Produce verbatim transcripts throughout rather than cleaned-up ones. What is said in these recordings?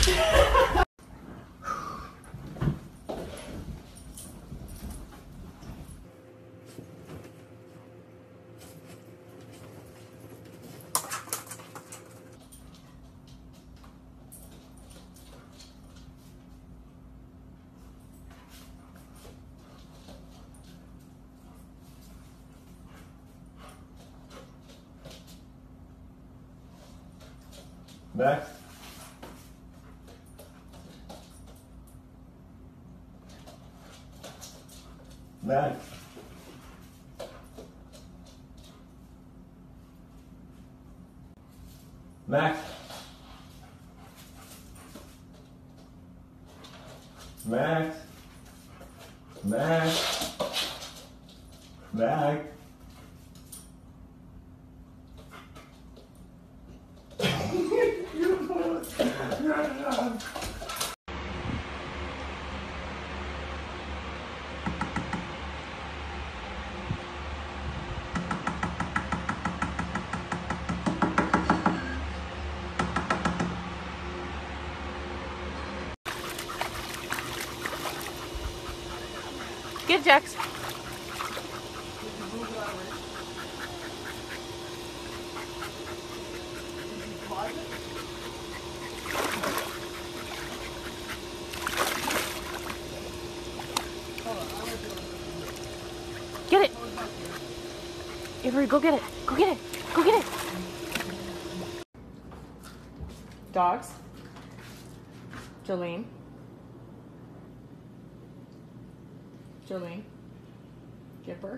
Next. Next. Next. Next. Next. Next. Get Jax. Get it. Avery, go get it. Go get it. Go get it. Dogs. Jolene. Jolene. Gipper.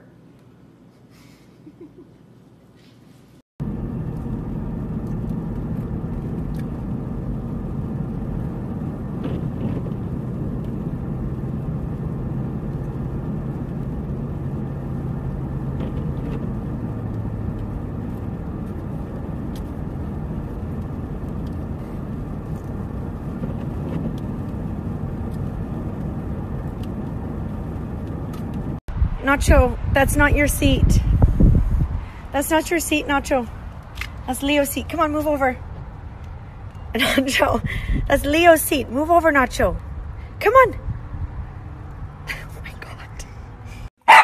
Nacho, that's not your seat. That's not your seat, Nacho. That's Leo's seat. Come on, move over. Nacho, that's Leo's seat. Move over, Nacho. Come on. Oh my God.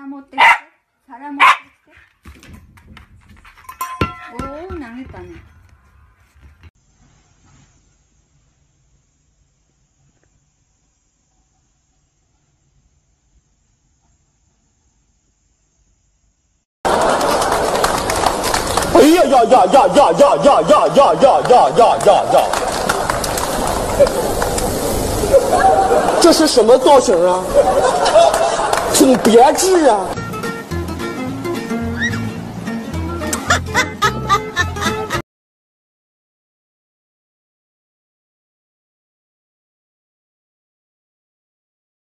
오, 낭했다네. 야, 야, 야, 야, 야, 야, 야, 야, 야, 야, 야, 야, 야， 这是什么造型啊？挺别致啊！